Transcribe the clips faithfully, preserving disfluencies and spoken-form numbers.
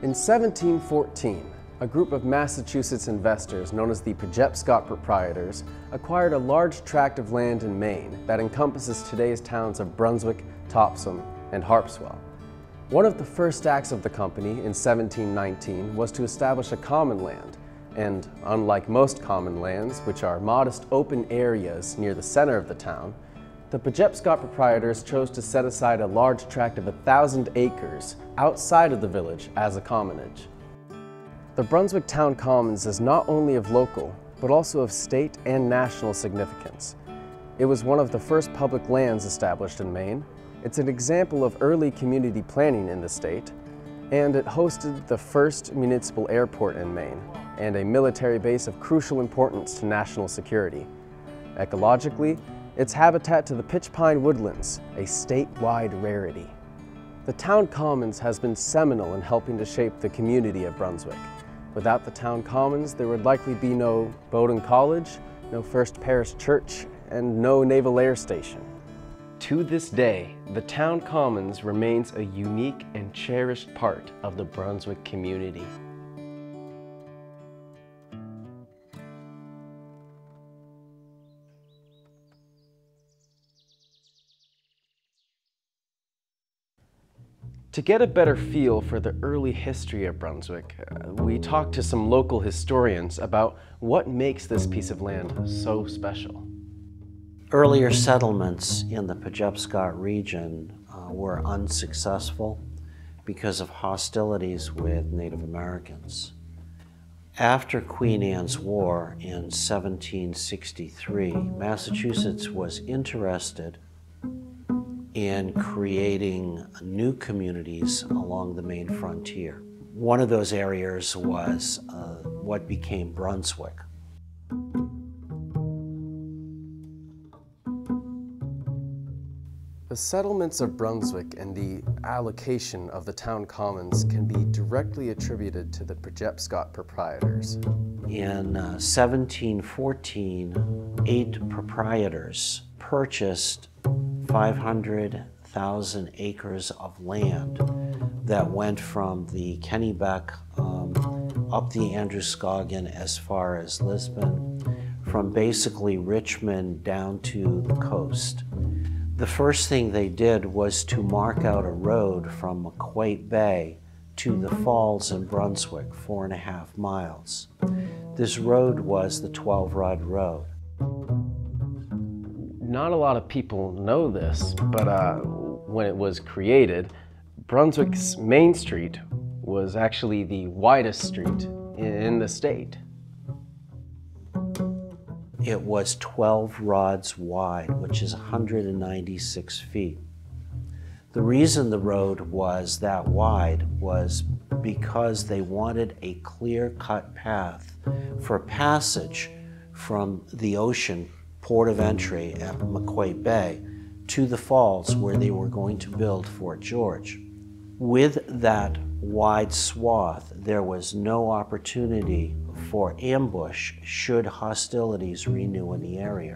In seventeen fourteen, a group of Massachusetts investors known as the Penobscot Proprietors acquired a large tract of land in Maine that encompasses today's towns of Brunswick, Topsham, and Harpswell. One of the first acts of the company in seventeen nineteen was to establish a common land, and unlike most common lands, which are modest open areas near the center of the town, the Penobscot Proprietors chose to set aside a large tract of a thousand acres outside of the village as a commonage. The Brunswick Town Commons is not only of local, but also of state and national significance. It was one of the first public lands established in Maine. It's an example of early community planning in the state, and it hosted the first municipal airport in Maine and a military base of crucial importance to national security. Ecologically, its habitat to the pitch pine woodlands, a statewide rarity. The Town Commons has been seminal in helping to shape the community of Brunswick. Without the Town Commons, there would likely be no Bowdoin College, no First Parish Church, and no Naval Air Station. To this day, the Town Commons remains a unique and cherished part of the Brunswick community. To get a better feel for the early history of Brunswick, uh, we talked to some local historians about what makes this piece of land so special. Earlier settlements in the Penobscot region uh, were unsuccessful because of hostilities with Native Americans. After Queen Anne's War in seventeen sixty-three, Massachusetts was interested in creating new communities along the Maine frontier. One of those areas was uh, what became Brunswick. The settlements of Brunswick and the allocation of the Town Commons can be directly attributed to the Penobscot Proprietors. In uh, seventeen fourteen, eight proprietors purchased five hundred thousand acres of land that went from the Kennebec um, up the Androscoggin as far as Lisbon, from basically Richmond down to the coast. The first thing they did was to mark out a road from Maquette Bay to the falls in Brunswick, four and a half miles. This road was the twelve rod road. Not a lot of people know this, but uh, when it was created, Brunswick's Main Street was actually the widest street in the state. It was twelve rods wide, which is one hundred ninety-six feet. The reason the road was that wide was because they wanted a clear-cut path for passage from the ocean port of entry at Maquette Bay to the falls where they were going to build Fort George. With that wide swath, there was no opportunity for ambush should hostilities renew in the area.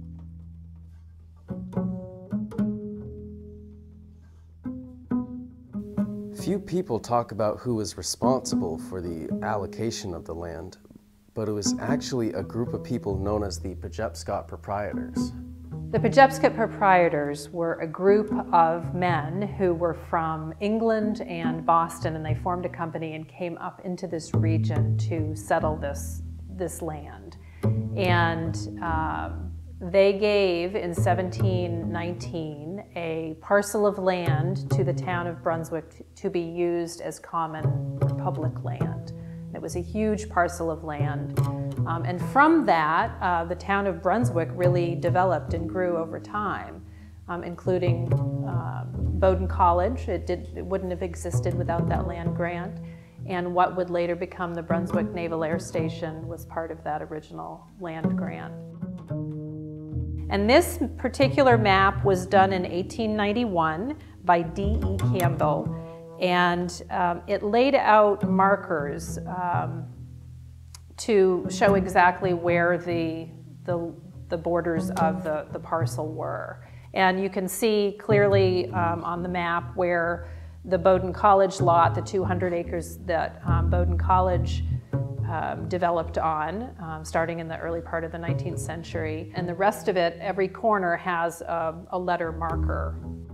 Few people talk about who was responsible for the allocation of the land, but it was actually a group of people known as the Penobscot Proprietors. The Penobscot Proprietors were a group of men who were from England and Boston, and they formed a company and came up into this region to settle this, this land. And um, they gave, in seventeen nineteen, a parcel of land to the town of Brunswick to be used as common or public land. It was a huge parcel of land. Um, and from that, uh, the town of Brunswick really developed and grew over time, um, including uh, Bowdoin College. It, did, it wouldn't have existed without that land grant. And what would later become the Brunswick Naval Air Station was part of that original land grant. And this particular map was done in eighteen ninety-one by D E Campbell. And um, it laid out markers um, to show exactly where the, the, the borders of the, the parcel were. And you can see clearly um, on the map where the Bowdoin College lot, the two hundred acres that um, Bowdoin College um, developed on, um, starting in the early part of the nineteenth century. And the rest of it, every corner has a, a letter marker.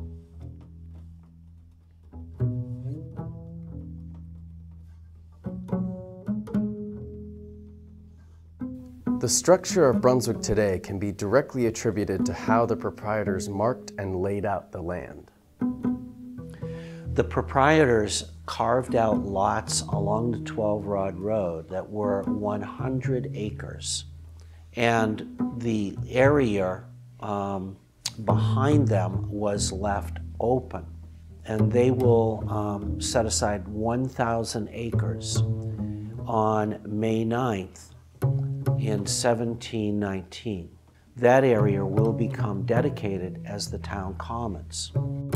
The structure of Brunswick today can be directly attributed to how the proprietors marked and laid out the land. The proprietors carved out lots along the twelve Rod Road that were one hundred acres. And the area um, behind them was left open. And they will um, set aside one thousand acres on May ninth in seventeen nineteen. That area will become dedicated as the town commons.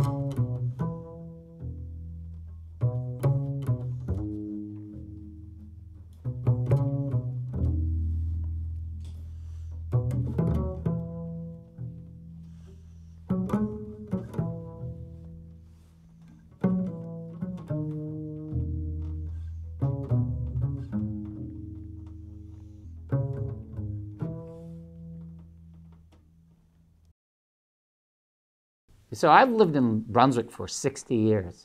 So I've lived in Brunswick for sixty years,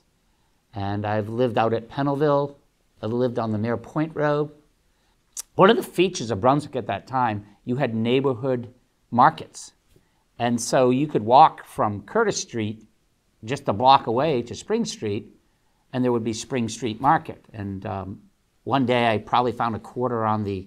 and I've lived out at Pennellville. I've lived on the Mare Point Road. One of the features of Brunswick at that time, you had neighborhood markets. And so you could walk from Curtis Street just a block away to Spring Street, and there would be Spring Street Market. And um, one day I probably found a quarter on the,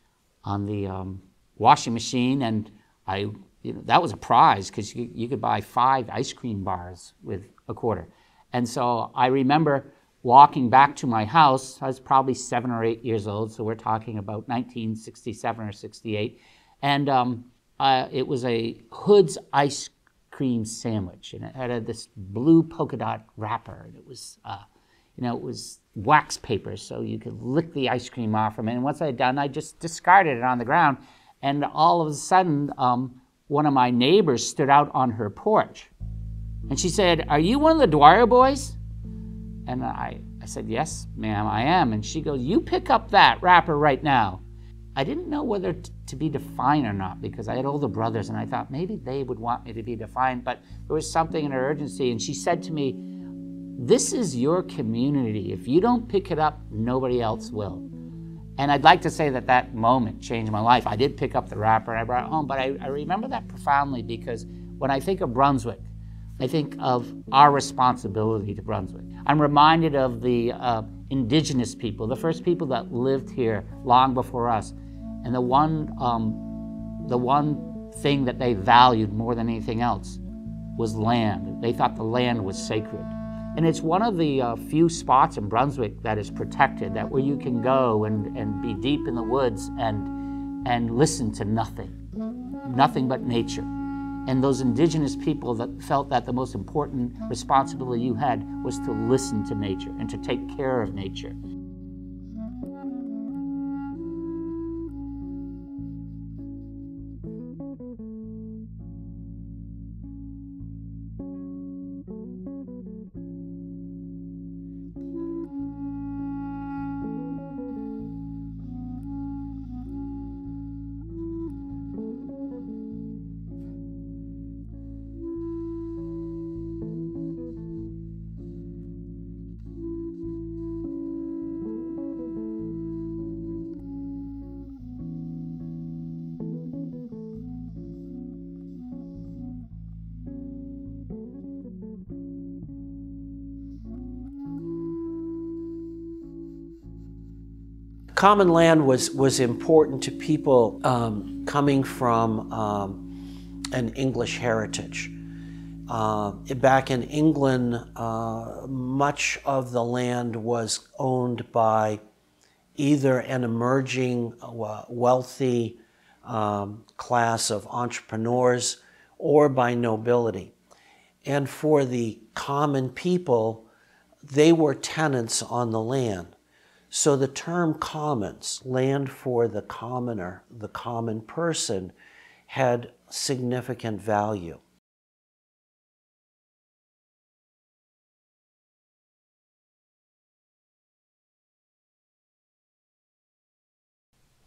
on the um, washing machine, and I You know, that was a prize because you, you could buy five ice cream bars with a quarter. And so I remember walking back to my house. I was probably seven or eight years old, so we're talking about nineteen sixty-seven or sixty-eight. And um, uh, it was a Hood's ice cream sandwich, and it had a, this blue polka dot wrapper. And it was, uh, you know, it was wax paper, so you could lick the ice cream off from it. And once I had done, I just discarded it on the ground. And all of a sudden, um, one of my neighbors stood out on her porch, and she said, "Are you one of the Dwyer boys?" And I, I said, "Yes, ma'am, I am." And she goes, "You pick up that wrapper right now." I didn't know whether t to be defined or not, because I had older brothers, and I thought maybe they would want me to be defined, but there was something in her urgency, and she said to me, "This is your community. If you don't pick it up, nobody else will." And I'd like to say that that moment changed my life. I did pick up the wrapper and I brought it home, but I, I remember that profoundly because when I think of Brunswick, I think of our responsibility to Brunswick. I'm reminded of the uh, indigenous people, the first people that lived here long before us. And the one, um, the one thing that they valued more than anything else was land. They thought the land was sacred. And it's one of the uh, few spots in Brunswick that is protected, that where you can go and, and be deep in the woods and, and listen to nothing, nothing but nature. And those indigenous people that felt that the most important responsibility you had was to listen to nature and to take care of nature. Common land was, was important to people um, coming from um, an English heritage. Uh, back in England, uh, much of the land was owned by either an emerging uh, wealthy um, class of entrepreneurs or by nobility. And for the common people, they were tenants on the land. So the term commons, land for the commoner, the common person, had significant value.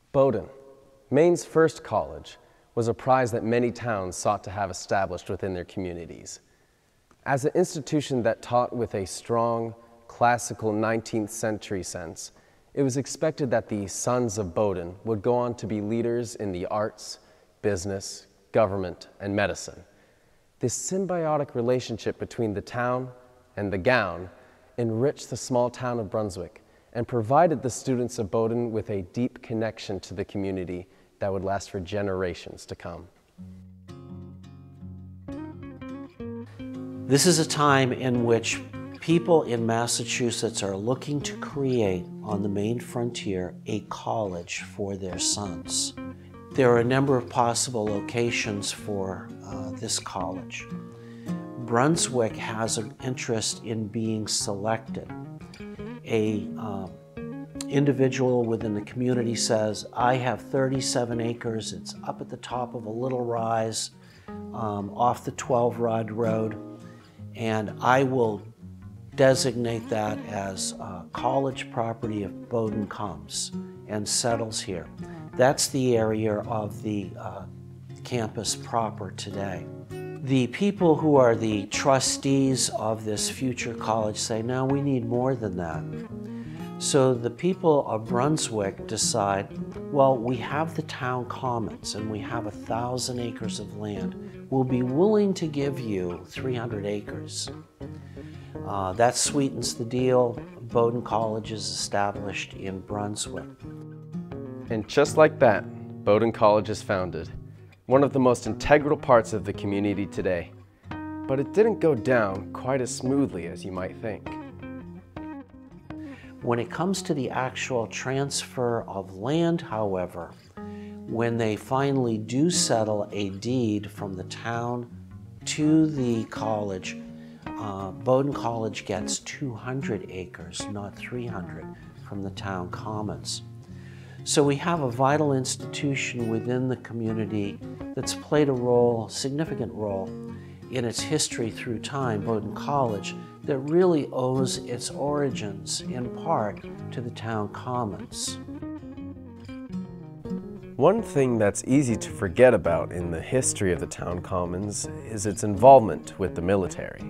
Bowdoin, Maine's first college, was a prize that many towns sought to have established within their communities. As an institution that taught with a strong, classical nineteenth century sense, it was expected that the sons of Bowdoin would go on to be leaders in the arts, business, government, and medicine. This symbiotic relationship between the town and the gown enriched the small town of Brunswick and provided the students of Bowdoin with a deep connection to the community that would last for generations to come. This is a time in which people in Massachusetts are looking to create on the Maine frontier a college for their sons. There are a number of possible locations for uh, this college. Brunswick has an interest in being selected. A uh, individual within the community says, I have thirty-seven acres, it's up at the top of a little rise um, off the twelve rod road, and I will designate that as uh, college property if Bowdoin comes and settles here. That's the area of the uh, campus proper today. The people who are the trustees of this future college say, no, we need more than that. So the people of Brunswick decide, well, we have the town commons and we have a thousand acres of land. We'll be willing to give you three hundred acres. Uh, that sweetens the deal. Bowdoin College is established in Brunswick. And just like that, Bowdoin College is founded, one of the most integral parts of the community today. But it didn't go down quite as smoothly as you might think. When it comes to the actual transfer of land, however, when they finally do settle a deed from the town to the college, uh, Bowdoin College gets two hundred acres, not three hundred, from the town commons. So we have a vital institution within the community that's played a role, significant role, in its history through time, Bowdoin College, that really owes its origins in part to the town commons. One thing that's easy to forget about in the history of the town commons is its involvement with the military.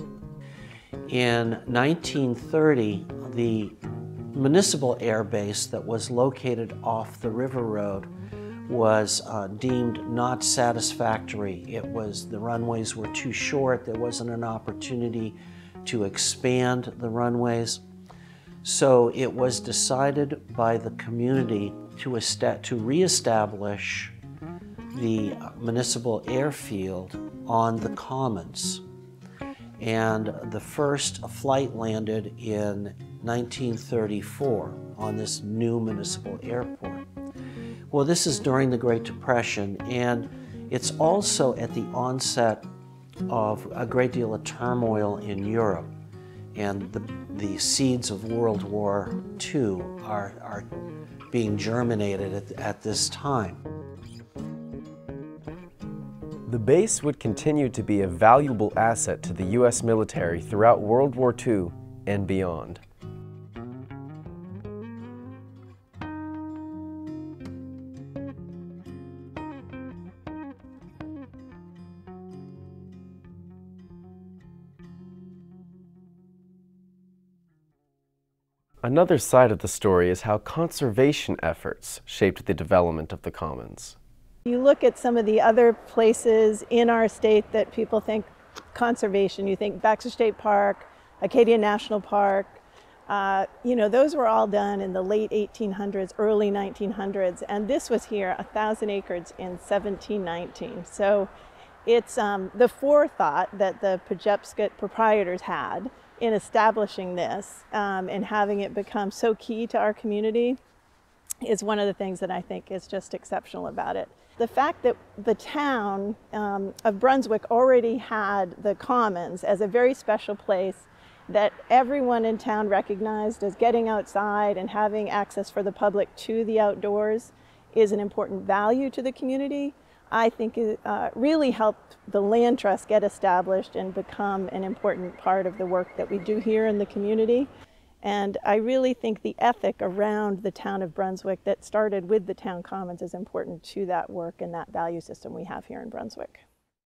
In nineteen thirty, the municipal air base that was located off the river road was uh, deemed not satisfactory. It was, the runways were too short, there wasn't an opportunity to expand the runways. So it was decided by the community to, to reestablish the municipal airfield on the commons. And the first flight landed in nineteen thirty-four on this new municipal airport. Well, this is during the Great Depression, and it's also at the onset of a great deal of turmoil in Europe, and the, the seeds of World War Two are, are being germinated at, at this time. The base would continue to be a valuable asset to the U S military throughout World War Two and beyond. Another side of the story is how conservation efforts shaped the development of the commons. You look at some of the other places in our state that people think conservation, you think Baxter State Park, Acadia National Park, uh, you know, those were all done in the late eighteen hundreds, early nineteen hundreds, and this was here, a thousand acres in seventeen nineteen. So it's um, the forethought that the Pejepscot proprietors had in establishing this um, and having it become so key to our community is one of the things that I think is just exceptional about it. The fact that the town um, of Brunswick already had the commons as a very special place that everyone in town recognized as getting outside and having access for the public to the outdoors is an important value to the community. I think it uh, really helped the land trust get established and become an important part of the work that we do here in the community. And I really think the ethic around the town of Brunswick that started with the town commons is important to that work and that value system we have here in Brunswick.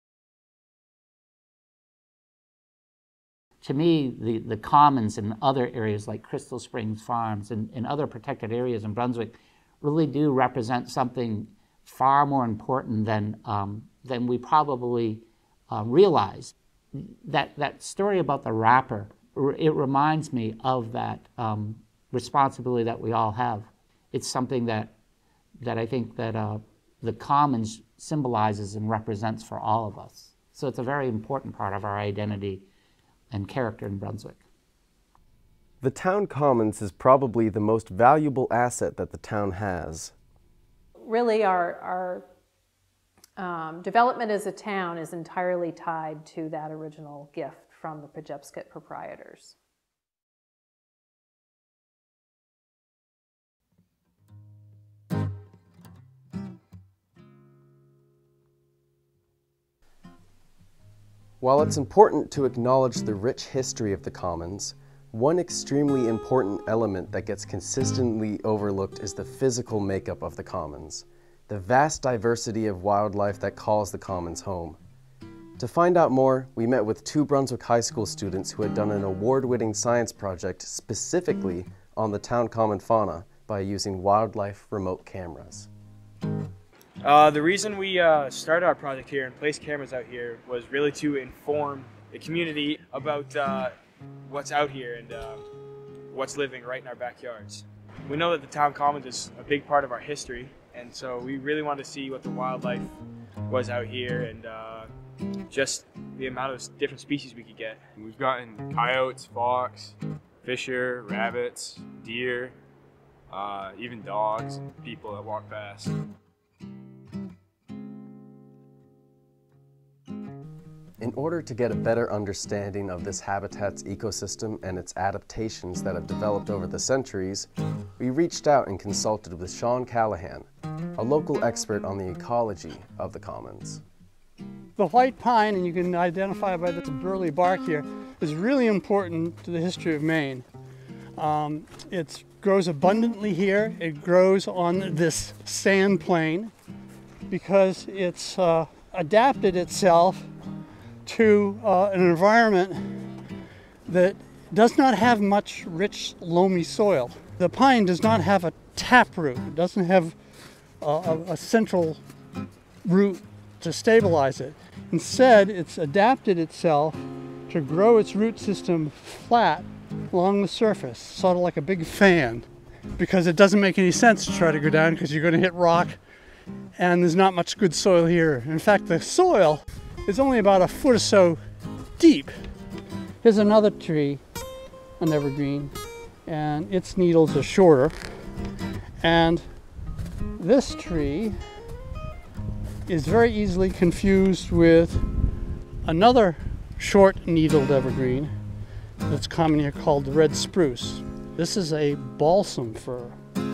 To me, the, the commons in other areas like Crystal Springs Farms and, and other protected areas in Brunswick really do represent something far more important than, um, than we probably uh, realize. That, that story about the wrapper, it reminds me of that um, responsibility that we all have. It's something that, that I think that uh, the commons symbolizes and represents for all of us. So it's a very important part of our identity and character in Brunswick. The town commons is probably the most valuable asset that the town has. Really, our, our um, development as a town is entirely tied to that original gift from the Pejepskit proprietors. While it's important to acknowledge the rich history of the commons, one extremely important element that gets consistently overlooked is the physical makeup of the commons, the vast diversity of wildlife that calls the commons home. To find out more, we met with two Brunswick High School students who had done an award-winning science project specifically on the town common fauna by using wildlife remote cameras. Uh, the reason we uh, started our project here and placed cameras out here was really to inform the community about uh, what's out here and uh, what's living right in our backyards. We know that the town commons is a big part of our history, and so we really wanted to see what the wildlife was out here and uh, just the amount of different species we could get. We've gotten coyotes, fox, fisher, rabbits, deer, uh, even dogs and people that walk past. In order to get a better understanding of this habitat's ecosystem and its adaptations that have developed over the centuries, we reached out and consulted with Sean Callahan, a local expert on the ecology of the commons. The white pine, and you can identify by this burly bark here, is really important to the history of Maine. Um, it grows abundantly here. It grows on this sand plain because it's uh, adapted itself to uh, an environment that does not have much rich, loamy soil. The pine does not have a taproot. It doesn't have a, a, a central root to stabilize it. Instead, it's adapted itself to grow its root system flat along the surface, sort of like a big fan, because it doesn't make any sense to try to go down because you're going to hit rock, and there's not much good soil here. In fact, the soil is only about a foot or so deep. Here's another tree, an evergreen, and its needles are shorter. And this tree is very easily confused with another short needled evergreen that's common here called the red spruce. This is a balsam fir.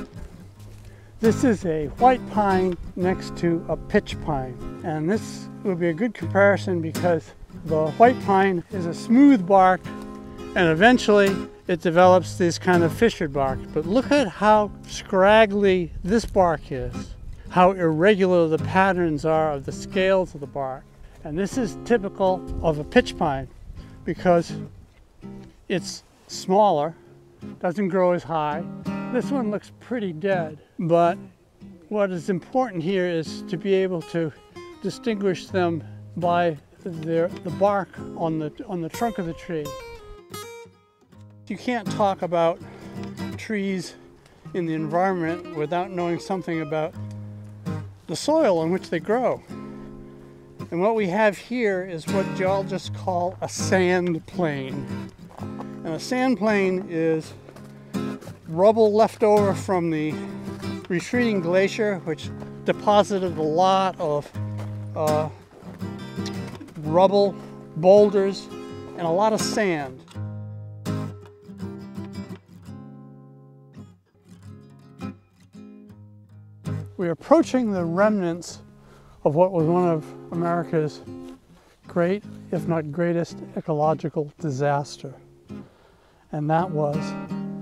This is a white pine next to a pitch pine, and this would be a good comparison because the white pine is a smooth bark and eventually it develops this kind of fissured bark. But look at how scraggly this bark is, how irregular the patterns are of the scales of the bark. And this is typical of a pitch pine because it's smaller, doesn't grow as high. This one looks pretty dead, but what is important here is to be able to distinguish them by their, the bark on the, on the trunk of the tree. You can't talk about trees in the environment without knowing something about the soil on which they grow. And what we have here is what geologists call a sand plain. And a sand plain is rubble left over from the retreating glacier, which deposited a lot of uh, rubble, boulders, and a lot of sand. We're approaching the remnants of what was one of America's great, if not greatest, ecological disaster. And that was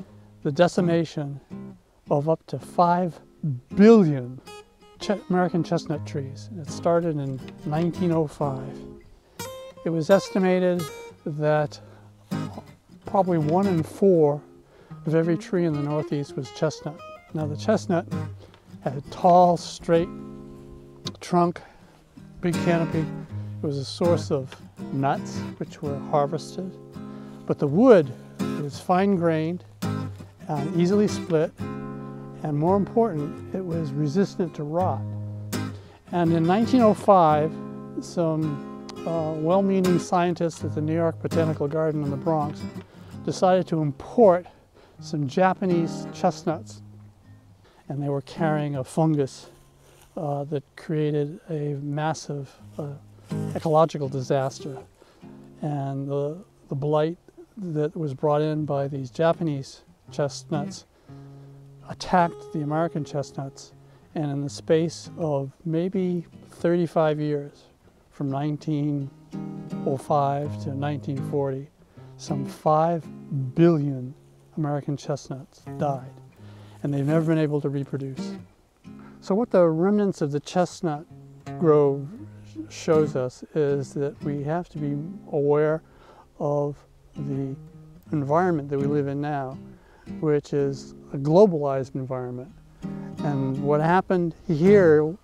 the decimation of up to five billion ch American chestnut trees. It started in nineteen oh five. It was estimated that probably one in four of every tree in the Northeast was chestnut. Now the chestnut had a tall, straight trunk, big canopy. It was a source of nuts, which were harvested. But the wood was fine-grained, and easily split, and more important, it was resistant to rot. And in nineteen oh five, some uh, well-meaning scientists at the New York Botanical Garden in the Bronx decided to import some Japanese chestnuts, and they were carrying a fungus uh, that created a massive uh, ecological disaster. And the, the blight that was brought in by these Japanese chestnuts attacked the American chestnuts, and in the space of maybe thirty-five years, from nineteen oh five to nineteen forty, some five billion American chestnuts died, and they've never been able to reproduce. So what the remnants of the chestnut grove shows us is that we have to be aware of the environment that we live in now, which is a globalized environment. And what happened here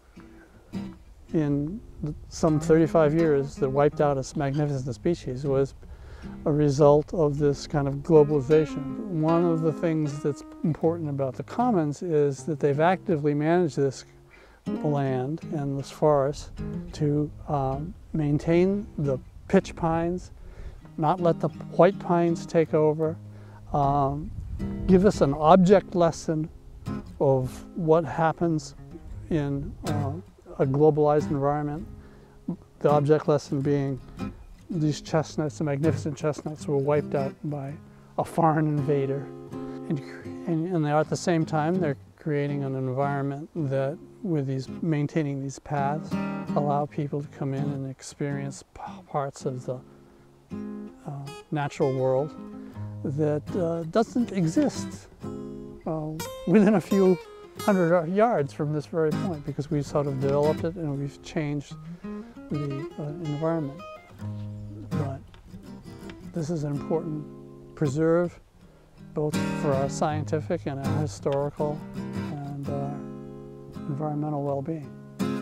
in some thirty-five years that wiped out a magnificent species was a result of this kind of globalization. One of the things that's important about the commons is that they've actively managed this land and this forest to um, maintain the pitch pines, not let the white pines take over, um, give us an object lesson of what happens in uh, a globalized environment. The object lesson being these chestnuts, the magnificent chestnuts, were wiped out by a foreign invader. And, and, and they are at the same time, they're creating an environment that, with these, maintaining these paths, allow people to come in and experience parts of the uh, natural world that uh, doesn't exist uh, within a few hundred yards from this very point, because we've sort of developed it and we've changed the uh, environment. But this is an important preserve, both for our scientific and our historical and our environmental well-being.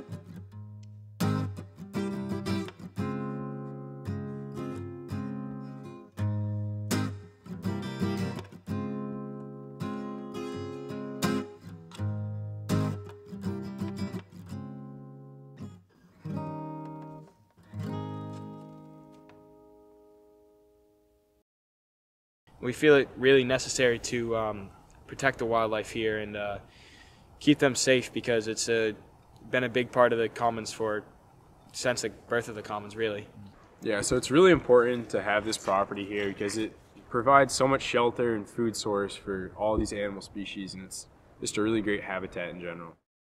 We feel it really necessary to um, protect the wildlife here and uh, keep them safe, because it's a, been a big part of the commons for since the birth of the commons, really. Yeah, so it's really important to have this property here because it provides so much shelter and food source for all these animal species, and it's just a really great habitat in general.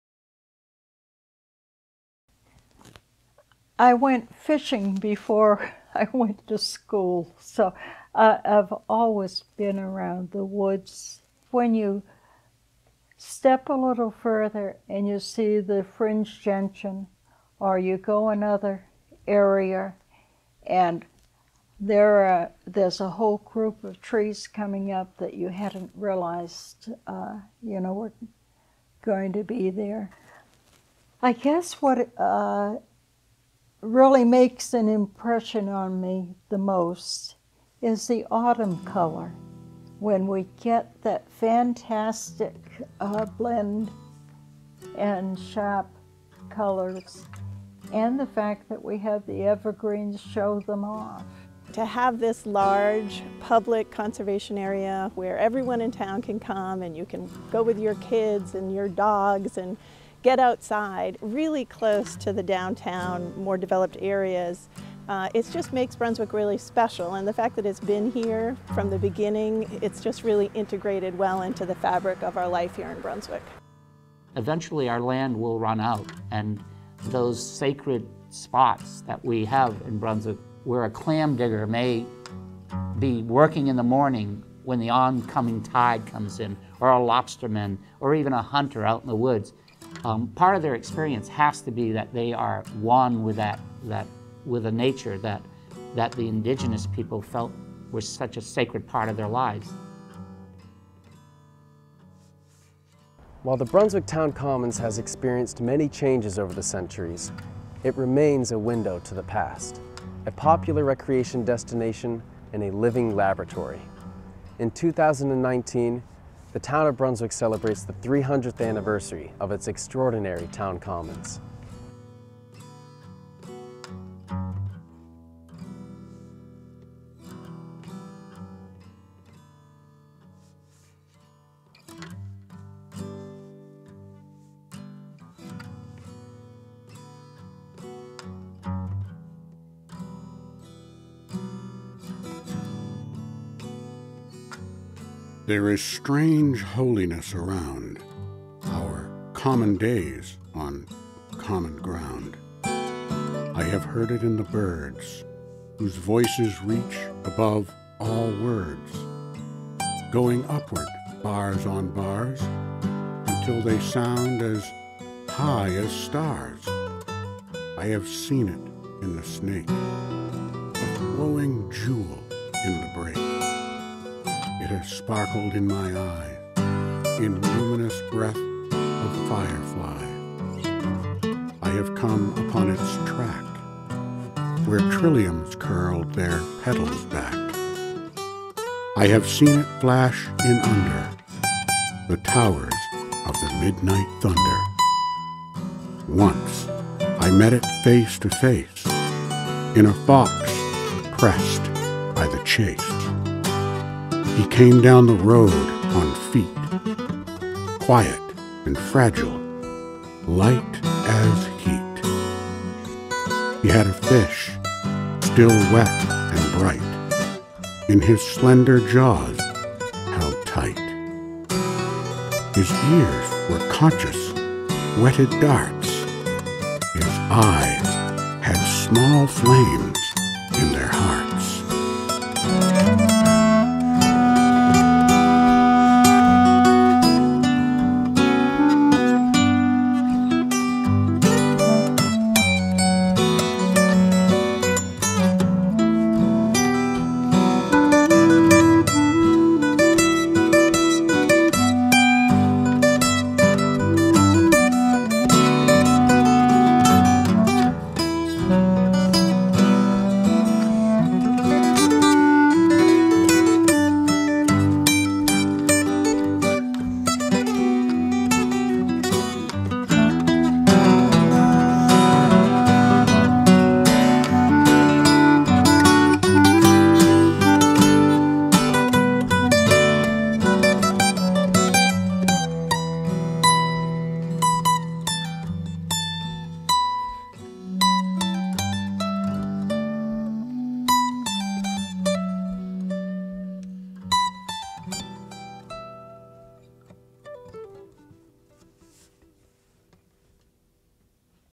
I went fishing before I went to school, so uh, I've always been around the woods. When you step a little further and you see the fringed gentian, or you go another area and there are, there's a whole group of trees coming up that you hadn't realized, uh, you know, were going to be there. I guess what uh, really makes an impression on me the most is the autumn color, when we get that fantastic uh, blend and sharp colors, and the fact that we have the evergreens show them off. To have this large public conservation area where everyone in town can come and you can go with your kids and your dogs and get outside, really close to the downtown, more developed areas, uh, it just makes Brunswick really special. And the fact that it's been here from the beginning, it's just really integrated well into the fabric of our life here in Brunswick. Eventually our land will run out, and those sacred spots that we have in Brunswick, where a clam digger may be working in the morning when the oncoming tide comes in, or a lobsterman, or even a hunter out in the woods, um, part of their experience has to be that they are one with that, that with a nature that, that the indigenous people felt was such a sacred part of their lives. While the Brunswick Town Commons has experienced many changes over the centuries, it remains a window to the past, a popular recreation destination and a living laboratory. In two thousand nineteen, the town of Brunswick celebrates the three hundredth anniversary of its extraordinary town commons. There is strange holiness around our common days on common ground. I have heard it in the birds, whose voices reach above all words, going upward bars on bars until they sound as high as stars. I have seen it in the snake, a glowing jewel in the break. It has sparkled in my eye, in luminous breath of firefly. I have come upon its track, where trilliums curled their petals back. I have seen it flash in under the towers of the midnight thunder. Once I met it face to face, in a fox pressed by the chase. He came down the road on feet, quiet and fragile, light as heat. He had a fish, still wet and bright, in his slender jaws held tight. His ears were conscious, whetted darts. His eyes had small flames